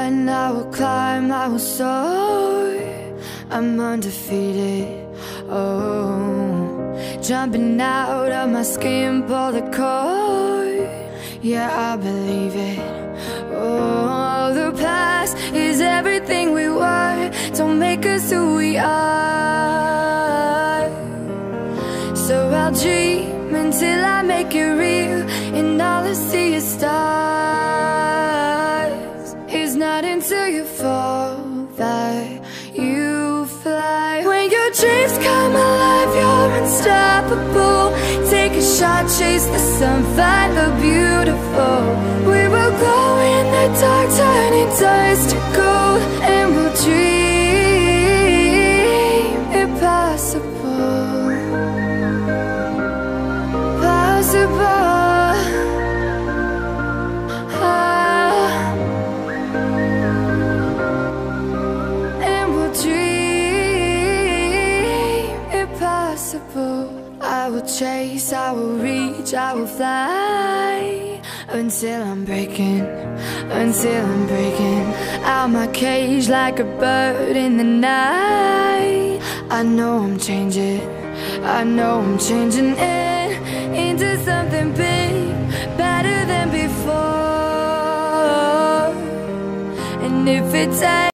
And I will climb, I will soar. I'm undefeated, oh. Jumping out of my skin, pull the cord. Yeah, I believe it. Oh, the past is everything we were. Don't make us who we are. So I'll dream until I make it real, and all I see is stars. It's not until you fall that you fly. When your dreams come alive, you're unstoppable. Take a shot, chase the sun, find the beautiful. We will glow in the dark, turning dust to gold. And we'll dream impossible, possible. And we'll dream impossible. I will chase, I will reach, I will fly, until I'm breaking, until I'm breaking out my cage like a bird in the night. I know I'm changing, I know I'm changing into something big, better than before. And if it takes